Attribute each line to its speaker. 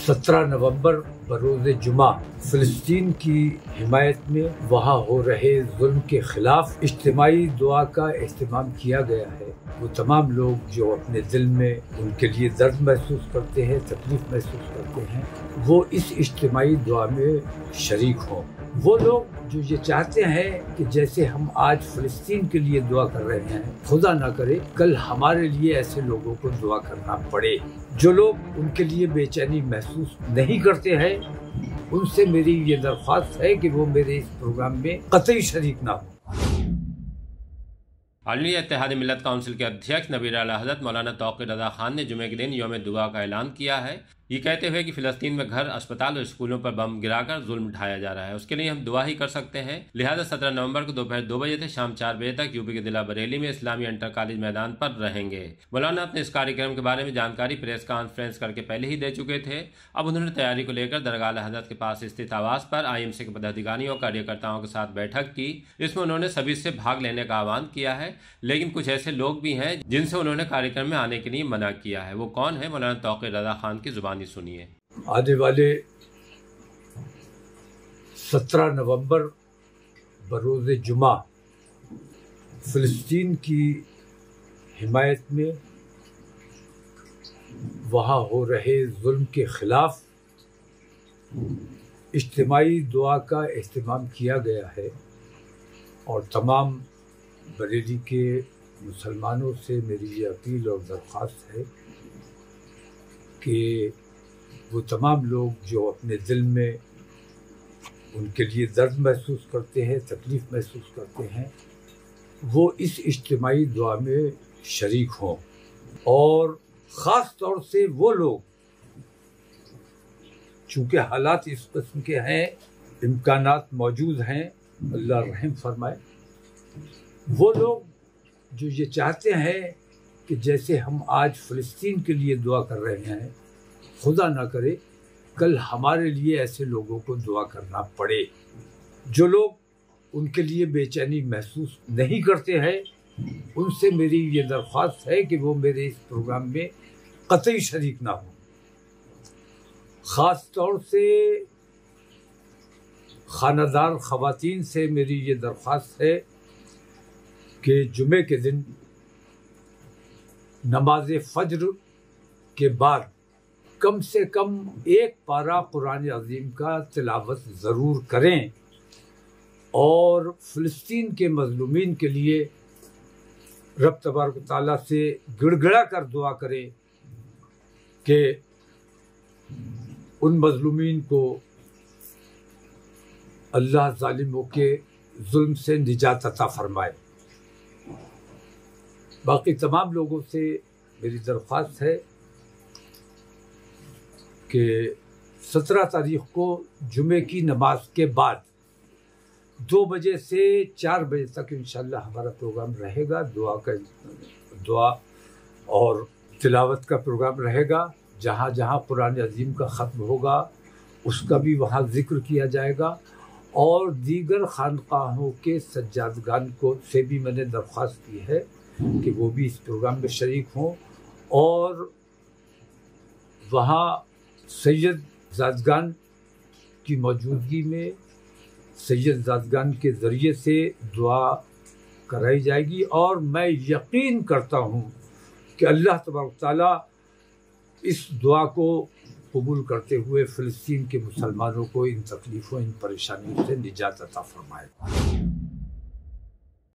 Speaker 1: 17 नवंबर बरोज़ जुमा फ़लस्तीन की हिमायत में वहाँ हो रहे जुल्म के खिलाफ इज्तिमाई दुआ का एहतमाम किया गया है। वो तमाम लोग जो अपने दिल में उनके लिए दर्द महसूस करते हैं, तकलीफ महसूस करते हैं, वो इस इज्तिमाई दुआ में शरीक हों। वो लोग जो ये चाहते हैं कि जैसे हम आज फ़लस्तीन के लिए दुआ कर रहे हैं, खुदा ना करे कल हमारे लिए ऐसे लोगों को दुआ करना पड़े। जो लोग उनके लिए बेचैनी महसूस नहीं करते हैं, उनसे मेरी ये दरख्वास्त है कि वो मेरे इस प्रोग्राम में कतई शरीक ना हो।
Speaker 2: आलमी इत्तेहाद मिल्लत काउंसिल के अध्यक्ष नबीर आला हज़रत मौलाना तौक़ीर रज़ा खान ने जुमे के दिन यौम दुआ का ऐलान किया है, ये कहते हुए कि फ़लस्तीन में घर, अस्पताल और स्कूलों पर बम गिराकर जुल्म ढाया जा रहा है, उसके लिए हम दुआ ही कर सकते हैं। लिहाजा 17 नवंबर को दोपहर 2 बजे से शाम 4 बजे तक यूपी के जिला बरेली में इस्लामी इंटर कॉलेज मैदान पर रहेंगे। मौलाना अपने इस कार्यक्रम के बारे में जानकारी प्रेस कॉन्फ्रेंस करके पहले ही दे चुके थे। अब उन्होंने तैयारी को लेकर दरगाह आला हज़रत के पास स्थित आवास पर IMC के पदाधिकारियों और कार्यकर्ताओं के साथ बैठक की। इसमें उन्होंने सभी से भाग लेने का आह्वान किया है, लेकिन कुछ ऐसे लोग भी हैं जिनसे उन्होंने कार्यक्रम में आने के लिए मना किया है। वो कौन है, मौलाना तौक़ीर रज़ा खान की जुबानी सुनिए।
Speaker 1: आने वाले 17 नवंबर बरोज़ जुमा फ़लस्तीन की हिमायत में वहाँ हो रहे जुल्म के खिलाफ इज्तिमाई दुआ का एहतमाम किया गया है और तमाम बरेली के मुसलमानों से मेरी ये अपील और दरख्वास्त है कि वो तमाम लोग जो अपने दिल में उनके लिए दर्द महसूस करते हैं, तकलीफ महसूस करते हैं, वो इस इज्तिमाई दुआ में शरीक हों। और ख़ास तौर से वो लोग, चूँकि हालात इस किस्म के हैं, इम्कानात मौजूद हैं, अल्लाह रहम फरमाए, वो लोग जो ये चाहते हैं कि जैसे हम आज फ़लस्तीन के लिए दुआ कर रहे हैं, खुदा ना करे कल हमारे लिए ऐसे लोगों को दुआ करना पड़े। जो लोग उनके लिए बेचैनी महसूस नहीं करते हैं, उनसे मेरी ये दरख्वास्त है कि वो मेरे इस प्रोग्राम में कतई शरीक ना हो। ख़ास तौर से खानादार ख़वातीन से मेरी ये दरख्वास्त है कि जुमे के दिन नमाज फ़ज्र के बाद कम से कम एक पारा कुरान अज़ीम का तिलावत ज़रूर करें और फ़लस्तीन के मज़लूमीन के लिए रब तबारक ताला से गिड़गिड़ा कर दुआ करें कि उन मज़लूमीन को अल्लाह ज़ालिमों के जुल्म से निजात अता फ़रमाए। बाकी तमाम लोगों से मेरी दरख्वास्त है कि 17 तारीख़ को जुमे की नमाज के बाद 2 बजे से 4 बजे तक इंशाअल्लाह हमारा प्रोग्राम रहेगा। दुआ और तिलावत का प्रोग्राम रहेगा। जहाँ जहाँ कुरान अज़ीम का ख़त्म होगा उसका भी वहाँ ज़िक्र किया जाएगा और दीगर खानकाहों के सज्जादगान को से भी मैंने दरख्वास्त की है कि वो भी इस प्रोग्राम में शरीक हों और वहाँ सैयद ज़ादगान की मौजूदगी में सैयद ज़ादगान के ज़रिए से दुआ कराई जाएगी। और मैं यकीन करता हूँ कि अल्लाह तबारक ताला इस दुआ को कबूल करते हुए फ़लस्तीन के मुसलमानों को इन तकलीफ़ों, इन परेशानियों से निजात अता फ़रमाएगा।